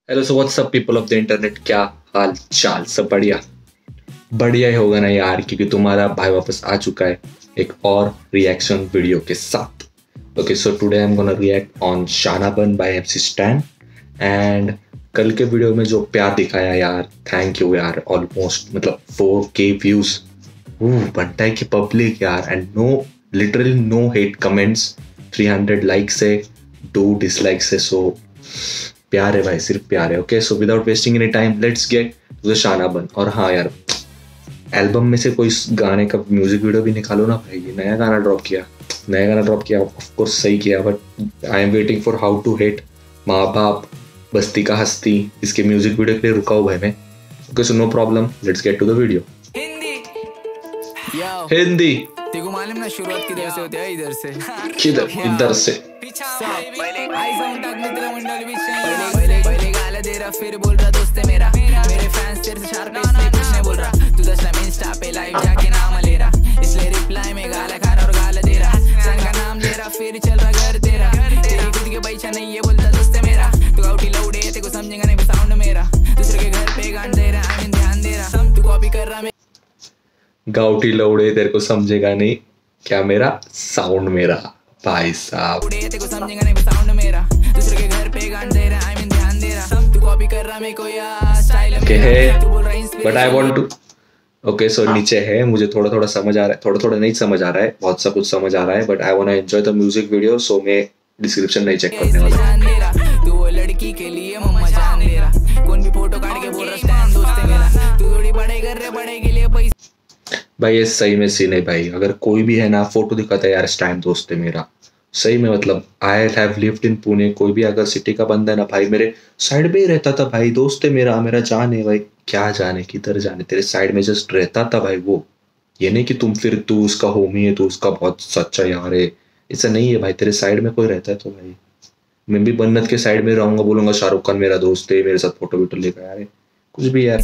Hello so what's up people of the internet, क्या हाल चाल? सब बढ़िया बढ़िया ही होगा ना यार, क्योंकि तुम्हारा भाई वापस आ चुका है एक और रिएक्शन वीडियो के साथ। Okay, so today I am gonna react on Shana Ban bye MC stand. And कल के वीडियो में जो प्यार दिखाया यार, थैंक यू यार। ऑलमोस्ट मतलब 4K व्यूज बनता है कि पब्लिक यार। And no, literally no hate comments, 300 likes है, 2 डिसलाइक्स है। सो प्यार है भाई, सिर्फ प्यार है। Okay, so without wasting any time let's get to the Shana Ban. और हाँ यार, एल्बम में से कोई गाने का म्यूजिक वीडियो भी निकालो ना भाई। ये नया गाना ड्रॉप किया, ऑफ कोर्स सही किया, but I am waiting for how to hate माँ बाप बस्ती का हस्ती। इसके म्यूजिक वीडियो के लिए रुका हुआ है मैं। Okay, so no problem, let's get to the video. Hindi तेको मालूम ना शुरुआत किधर से होती है? इधर से। किधर? इधर से। पहले गाला दे रहा, फिर बोल रहा दोस्त है मेरा। मेरे फैंस तेरे से शार्प है, इसलिए कुछ नहीं बोल रहा। तू 10 इंस्टा पे लाइव जाके नाम ले रहा, इसलिए रिप्लाई में गाला खा रहा और गाला दे रहा। सन का नाम ले रहा, फिर चल रहा घर तेरा। तेरी खुद के पैसा नहीं है, बोलता दोस्त है मेरा। तू गाउटी लौड़े है, तेको समझेगा नहीं साउंड मेरा। दूसरे के घर पे गान दे रहा, आई ध्यान दे रहा। तू कॉपी कर रहा, गाउटी लौड़े तेरे को समझेगा नहीं क्या मेरा साउंड मेरा। भाई साहब तेरे को समझेगा नहीं साउंड मेरा। दूसरे के घर पे गान दे रहा, आई ध्यान दे रहा। तू कॉपी कर रहा मेरे को यार स्टाइल है, but I want to. Okay, so नीचे है, मुझे थोड़ा थोड़ा समझ आ रहा है, थोड़ा थोड़ा नहीं समझ आ रहा है, बहुत सा कुछ समझ आ रहा है, but I want to enjoy the music video. So मैं डिस्क्रिप्शन नहीं चेक करने वाला। तू वो लड़की के लिए मम्मा जान दे रहा, कौन भी फोटो काट के बोल रहा स्टैंड दोस्त है मेरा। तू थोड़ी बड़े कर रहे, बड़े के लिए पैसे। भाई ये सही में सीन है भाई। अगर कोई भी है ना फोटो दिखाता है यार स्टैंड दोस्त है मेरा, सही में मतलब I have lived in Pune. कोई भी अगर सिटी का बंदा है ना भाई, मेरे साइड में ही रहता था भाई, दोस्त है मेरा, मेरा जान है भाई। क्या जाने किधर जाने, तेरे साइड में जस्ट रहता था भाई वो। ये नहीं कि तू उसका होमी है, तू उसका बहुत सच्चा यार है, ऐसा नहीं है भाई। तेरे साइड में कोई रहता है तो भाई मैं भी बन्नत के साइड में रहूंगा, बोलूंगा शाहरुख खान मेरा दोस्त है, मेरे साथ फोटो वीटो लेकर यार, कुछ भी यार।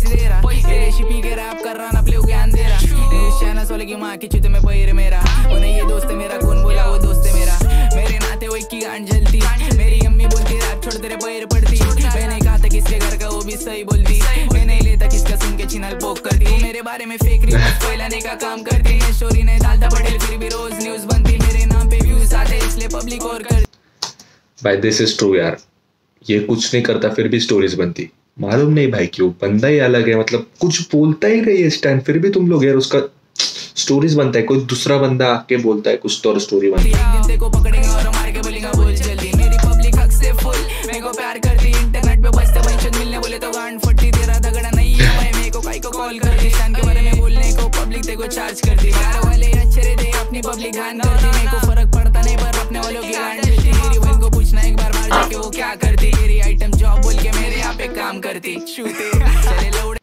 सोले की माँ की चित में पैर मेरा, उन्हें ये दोस्त है मेरा, कौन बोला वो दोस्त है मेरा। मेरे नाते वो की गांड जलती, मेरी अम्मी बोलती रात छोड़ तेरे पैर पड़ती। मैंने कहा था किसके घर का, वो भी सही बोलती। मैं नहीं लेता किसका, सुन के चिनल पोक करती। वो मेरे बारे में फेक न्यूज़ फैलाने का काम करती। मैं स्टोरी नहीं डालता पटेल, फिर भी रोज न्यूज़ बनती। मेरे नाम पे व्यूज आते, इसलिए पब्लिक और कर। भाई दिस इज ट्रू यार, ये कुछ नहीं करता फिर भी स्टोरीज बनती। मालूम नहीं भाई क्यों, बंदा ही अलग है, मतलब कुछ बोलता ही नहीं है इस टाइम, फिर भी तुम लोग यार उसका स्टोरीज बनता है। कोई दूसरा बंदा आके बोलता है कुछ तो और स्टोरी बनती है। एक दिन तेको पकड़ेंगे और मार के बोलेंगे बोल जल्दी। मेरी पब्लिक हक से फुल मेरे को प्यार करती। इंटरनेट पे बसते पेंशन मिलने बोले तो गांड फटती। तेरा झगड़ा नहीं है भाई, मेरे को काई को कॉल करती। शान के बारे में बोलने को पब्लिक तेको चार्ज करती। प्यार वाले अच्छे रहते, अपनी पब्लिक गान करती। मेरे को फर्क पड़ता नहीं, पर अपने वालों की गांड जलती। मेरी बहन को पूछना एक बार मार जाके वो क्या करती। तेरी आइटम जॉब बोल के मेरे यहाँ पे काम करती। छूते चले लौड़े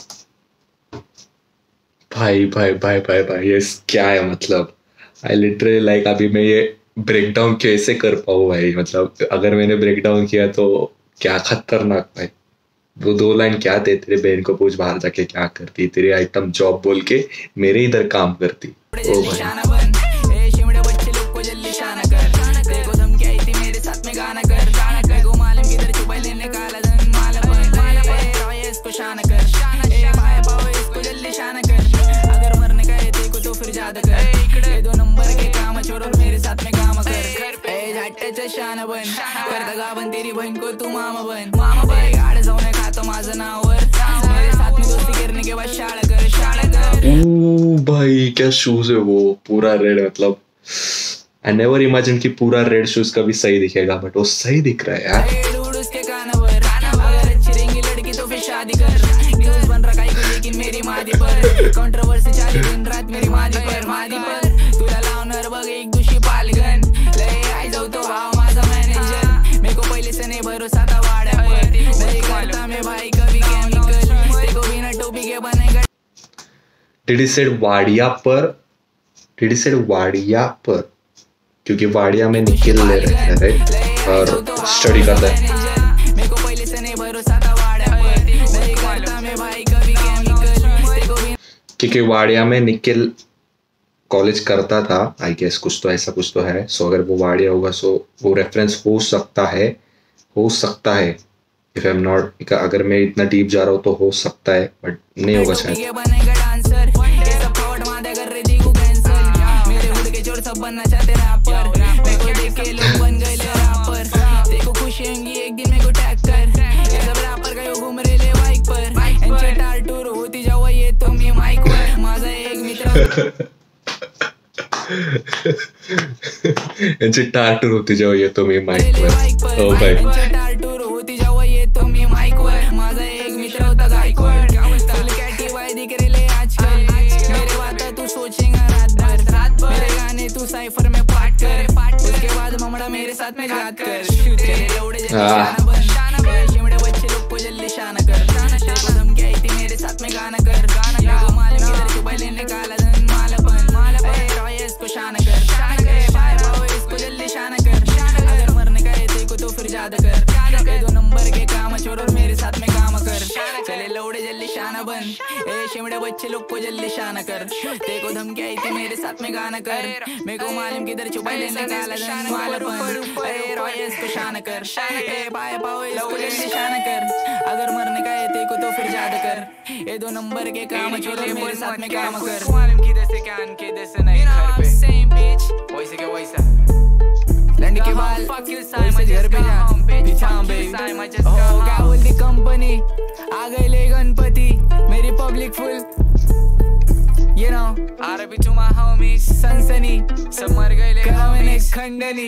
भाई भाई भाई भाई भाई, ये क्या है मतलब? आई लिटरली लाइक अभी मैं ये ब्रेक डाउन कैसे कर पाऊँ भाई? मतलब अगर मैंने ब्रेक डाउन किया तो क्या खतरनाक भाई। वो 2 लाइन क्या थे, तेरे बहन को पूछ बाहर जाके क्या करती, तेरी आइटम जॉब बोल के मेरे इधर काम करती। ओ भाई शाना बन करता गावन, तेरी बहन को तू मामा बन। गाड़ जाऊन खातो माझं नावर, मेरे साथ में दोस्ती करने के बाद शाळा कर। ओ भाई क्या शूज है वो, पूरा रेड। मतलब आई नेवर इमेजिन कि पूरा रेड शूज कभी सही दिखेगा, बट वो सही दिख रहा है यार। उसके कानावर, अगर अच्छी रहेंगी लड़की तो फिर शादी कर। न्यूज़ बन रहा है लेकिन मेरी मादी पर कंट्रोवर्सी चाली दिन रात मेरी मादी पर। तुला लावणार बघ एक दुशी पालगन, लय आई जाऊ तो भाव माझा मॅनेजर। मेरे को पहले से नहीं भरोसा था वाड्या पर, नहीं करता मैं भाई कभी केमिकल। तेको बिना टोपी के बनेगा। Did he said वाडिया पर? Did he said वाडिया पर? क्योंकि वाडिया में निकल ले रहे हैं राइट, और स्टडी करता है। मेरे को पहले से नहीं भरोसा था वाड्या पर, नहीं करता मैं भाई कभी केमिकल। क्योंकि वाडिया में निकल कॉलेज करता था, आई गेस कुछ तो ऐसा कुछ तो है। सो अगर वो वाडिया होगा सो वो रेफरेंस हो सकता है इफ आई एम नॉट, अगर मैं इतना डीप जा रहा हूँ तो हो सकता है, बट नहीं होगा शायद। सब बनना चाहते रैपर, मेरे को देख के लोग बन गए रैपर। देखो खुशी होंगी एक दिन मेरे को टैग कर, ये सब रैपर का घूम रहे ले बाइक पर। एंचे टार टूर होती जाओ ये तो मी माइक वर, माझा एक मित्र एंचे टार टूर होती जाओ ये तो मी माइक वर। ओ भाई एंचे टार टूर होती जाओ ये तो मी माइक वर, माझा एक मित्र होता गायकवाड। फुल कॅटी बाय दिख रहे ले आजकल, मेरे बात तू सोचेगा रात भर, मेरे गाने तू साइफर में पार्ट कर, उसके बाद ममड़ा मेरे साथ में गात कर। तेरे लौड़े जल्दी शाना बन, शिमड़े बच्चे लोग को जल्दी शाना कर। तेरे को धमकी आई थी मेरे साथ में गाना कर, मेरे को मालूम किधर छुपा लेने काला धन मालपन। ए रॉय इसको शाना कर, बाय बाय इसको जल्दी शाना कर। अगर मरने का है तेरे को तो फिर ज्यादा कर, ये 2 नंबर के काम छोड़ और मेरे साथ में काम कर। चले लौड़े जल्दी शाना बन, ए शिमड़े बच्चे लोग को जल्दी शाना कर। तेरे को धमकी आई थी मेरे साथ में गाना कर, मेरे को मालूम किधर छुपा लेने काला धन मालपन। ए रॉय इसको शाना कर, ए बाय बाय इसको जल्दी शाना कर। अगर मरने का है तेरे को तो फिर ज्यादा कर, ये 2 नंबर के काम छोड़ और मेरे साथ में काम कर। मालूम किधर से क्या किधर से नहीं घर पे, सेम बीच वैसे के वैसा लंड के बाल वैसे घर पे जा पीछा बेबी। ओ क्या बोलती कंपनी आ गई ले गणपति, मेरी public full you know RIP to my homies सनसनी, सब मर गए ले homies खंडनी।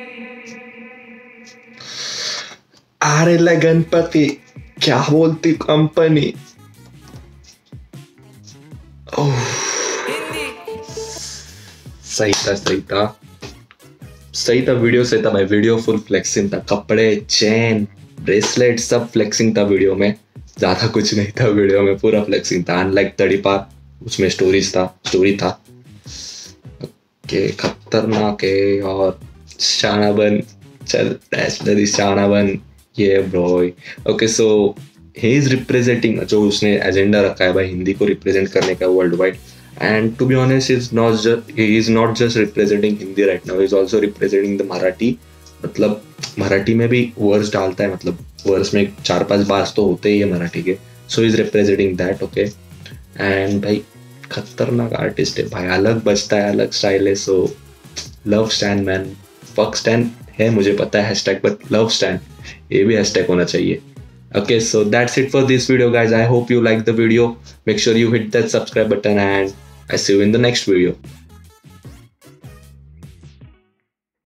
अरे ले गणपति क्या बोलती कंपनी। सही था वीडियो सही था भाई, वीडियो फुल फ्लेक्सिंग था, कपड़े चेन ब्रेसलेट सब फ्लेक्सिंग था वीडियो में, ज्यादा कुछ नहीं था वीडियो में, पूरा फ्लेक्सिंग था। अनलाइक तड़ीपार उसमें स्टोरी था के खतरनाक है। और शाना बन, चल डैशनरी शाना बन ये bro. Okay so he is representing, जो उसने एजेंडा रखा है भाई हिंदी को रिप्रेजेंट करने का world wide. And to be honest, he is not just representing Hindi right now. He is also representing the Marathi. मतलब मराठी में भी वर्ड्स डालता है, मतलब वर्ड्स में 4-5 बार तो होते ही है मराठी के। So he is representing that, okay. And भाई खतरनाक आर्टिस्ट है भाई, अलग बजता है, अलग स्टाइल है। So love stand man, fuck stand है मुझे पता है hashtag, but love stand ये भी hashtag होना चाहिए। Okay, so that's it for this video guys. I hope you like the video. Make sure you hit that subscribe button and I see you in the next video.